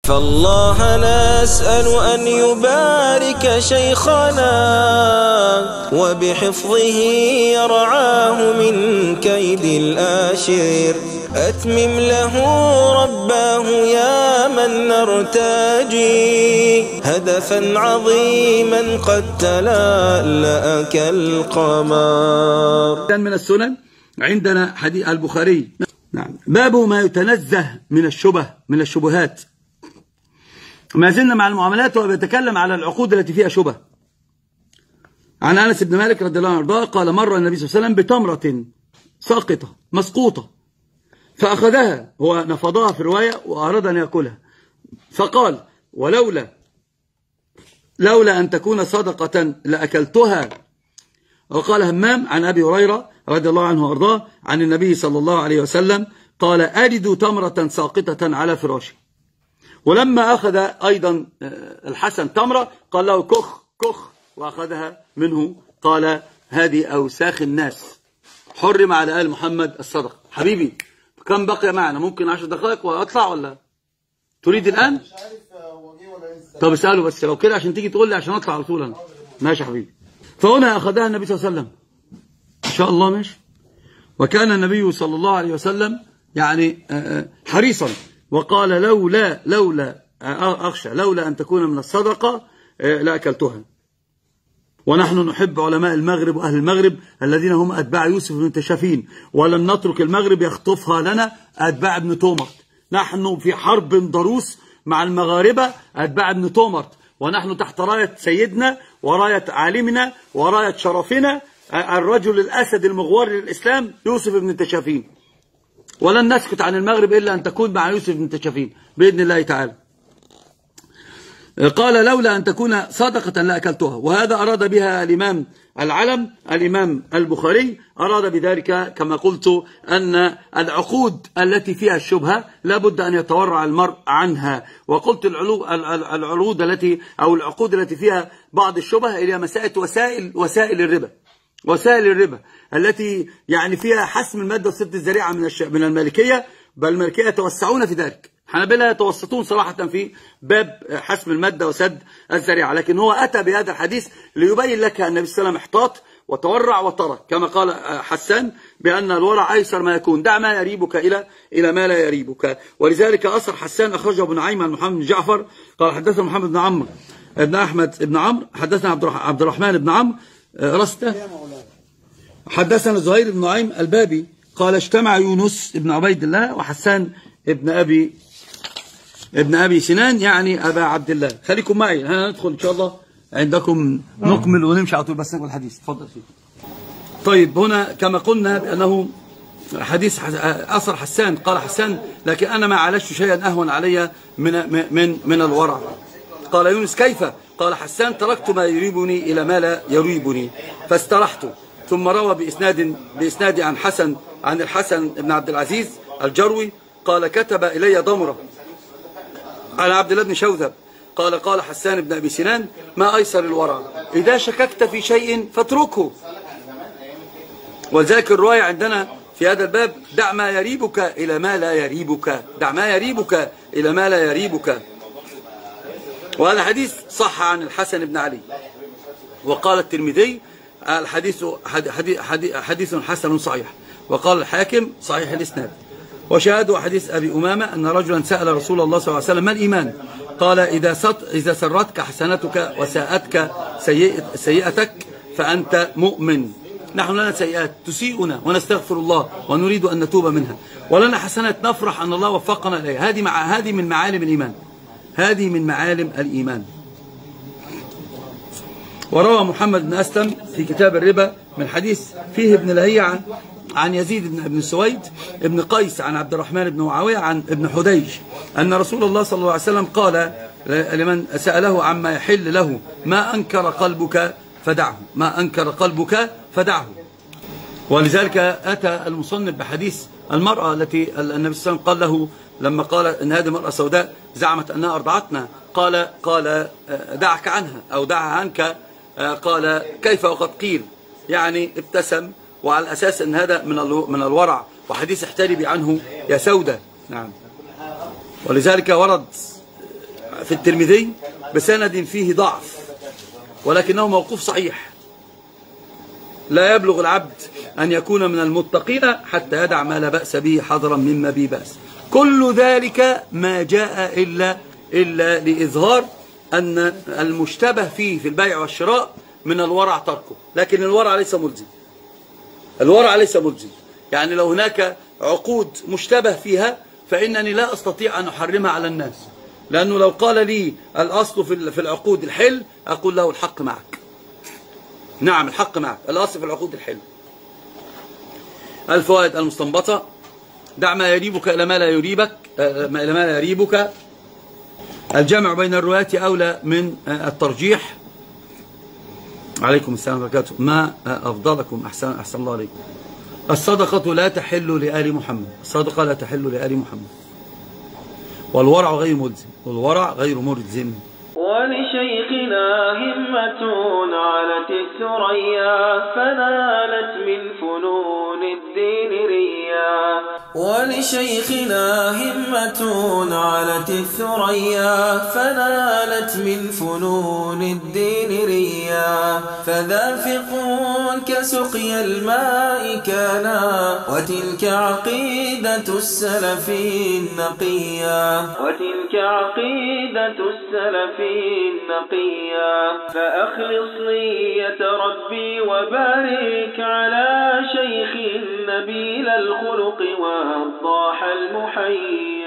فالله نسأل أن يبارك شيخنا وبحفظه يرعاه من كيد الآشر. أتمم له رباه يا من نرتجي هدفا عظيما قد تلألأ كالقمر. من السنن عندنا حديث البخاري. نعم. باب ما يتنزه من الشبهات. ما زلنا مع المعاملات وبيتكلم على العقود التي فيها شبه. عن أنس بن مالك رضي الله عنه وارضاه قال مر النبي صلى الله عليه وسلم بتمرة ساقطة مسقوطة فأخذها، هو نفضها في الرواية وأراد أن يأكلها، فقال لولا أن تكون صدقة لأكلتها. وقال همام عن أبي هريرة رضي الله عنه وارضاه عن النبي صلى الله عليه وسلم قال أجد تمرة ساقطة على فراشي. ولما أخذ أيضا الحسن تمرة قال له كخ وأخذها منه، قال هذه أوساخ الناس، حرم على آل محمد الصدقة. حبيبي كم بقي معنا؟ ممكن 10 دقائق وأطلع ولا تريد الآن؟ مش عارف هو جه ولا لسه. طب اسأله بس لو كده عشان تيجي تقول لي عشان أطلع على طول أنا. ماشي يا حبيبي. فهنا أخذها النبي صلى الله عليه وسلم إن شاء الله. ماشي. وكان النبي صلى الله عليه وسلم يعني حريصا وقال لولا أخشى لولا أن تكون من الصدقة لأكلتها. ونحن نحب علماء المغرب وأهل المغرب الذين هم أتباع يوسف بن تشافين، ولن نترك المغرب يخطفها لنا أتباع ابن تومرت. نحن في حرب ضروس مع المغاربة أتباع ابن تومرت، ونحن تحت راية سيدنا وراية عالمنا وراية شرفنا الرجل الأسد المغوار للإسلام يوسف بن تشافين. ولن نسكت عن المغرب إلا أن تكون مع يوسف بن تشافين بإذن الله تعالى. قال لولا أن تكون صدقة لأكلتها. وهذا أراد بها الإمام العلم الإمام البخاري، أراد بذلك كما قلت أن العقود التي فيها الشبهة لابد أن يتورع المرء عنها. وقلت العروض التي أو العقود التي فيها بعض الشبهة إلى وسائل الربا التي يعني فيها حسم المادة وسد الذريعة من المالكية، بل المالكية يتوسعون في ذلك. حنابلة يتوسطون صراحة في باب حسم المادة وسد الذريعة، لكن هو أتى بهذا الحديث ليبين لك أن النبي صلى الله عليه وسلم احتاط وتورع وترك، كما قال حسان بأن الورع أيسر ما يكون، دع ما يريبك إلى ما لا يريبك. ولذلك أثر حسان أخرجه ابن نعيم عن محمد بن جعفر قال حدثنا محمد بن عمرو بن أحمد بن عمرو حدثنا عبد الرحمن بن عمرو رسته حدثنا زهير بن نعيم البابي قال اجتمع يونس بن عبيد الله وحسان ابن أبي سنان يعني أبا عبد الله. خليكم معي هندخل إن شاء الله عندكم نكمل ونمشي على طول، بس نقول الحديث. تفضل فيه. طيب هنا كما قلنا بأنه حديث أثر حسان قال حسان لكن أنا ما عالجت شيئا أهون علي من الورع. قال يونس كيف؟ قال حسان تركت ما يريبني إلى ما لا يريبني فاسترحت. ثم روى بإسناد عن الحسن بن عبد العزيز الجروي قال كتب إلي ضمرة على عبد الله بن شوذب قال حسان بن أبي سنان ما أيسر الورع إذا شككت في شيء فاتركه. وذلك الرواية عندنا في هذا الباب دع ما يريبك إلى ما لا يريبك، دع ما يريبك إلى ما لا يريبك. وهذا حديث صح عن الحسن بن علي. وقال الترمذي الحديث حديث حسن صحيح، وقال الحاكم صحيح الإسناد. وشاهدوا حديث أبي أمامة أن رجلا سأل رسول الله صلى الله عليه وسلم ما الإيمان؟ قال إذا سرتك حسنتك وساءتك سيئتك فأنت مؤمن. نحن لنا سيئات تسيئنا ونستغفر الله ونريد أن نتوب منها، ولنا حسنات نفرح أن الله وفقنا إليها. هذه من معالم الإيمان، هذه من معالم الإيمان. وروى محمد بن أسلم في كتاب الربا من حديث فيه ابن لهيعة عن يزيد بن سويد ابن قيس عن عبد الرحمن بن معاوية عن ابن حديج أن رسول الله صلى الله عليه وسلم قال لمن سأله عما يحل له ما أنكر قلبك فدعه، ما أنكر قلبك فدعه. ولذلك أتى المصنف بحديث المرأة التي النبي صلى الله عليه وسلم قال له لما قال إن هذه مرأة سوداء زعمت أنها أرضعتنا قال دعك عنها أو دعها عنك. قال كيف وقد قيل، يعني ابتسم، وعلى الأساس أن هذا من الورع، وحديث احتربي عنه يا سودة. نعم. ولذلك ورد في الترمذي بسند فيه ضعف، ولكنه موقوف صحيح. لا يبلغ العبد أن يكون من المتقين حتى يدع ما لا بأس به حذرا مما به بأس. كل ذلك ما جاء إلا لإظهار أن المشتبه فيه في البيع والشراء من الورع تركه، لكن الورع ليس ملزم. الورع ليس ملزم، يعني لو هناك عقود مشتبه فيها فإنني لا أستطيع أن أحرمها على الناس، لأنه لو قال لي الأصل في العقود الحل أقول له الحق معك. نعم الحق معك، الأصل في العقود الحل. الفوائد المستنبطة: دع ما يريبك إلى ما لا يريبك، إلى ما لا يريبك. الجمع بين الروايات أولى من الترجيح. عليكم السلام ورحمة الله وبركاته. ما أفضلكم؟ أحسن الله عليكم. الصدقة لا تحل لآل محمد، الصدقة لا تحل لآل محمد. والورع غير ملزم، والورع غير ملزم. ولشيخنا همة علت الثريا فنالت من فنون الدين ريا. ولشيخنا همة علت الثريا فنالت من فنون الدين ريا. فذا فقه كسقي الماء كانا وتلك عقيدة السلف النقيا. وتلك عقيدة السلف النقيا. فأخلص نية ربي وبارك على شيخ نبيل الخلق والضاح المحيا.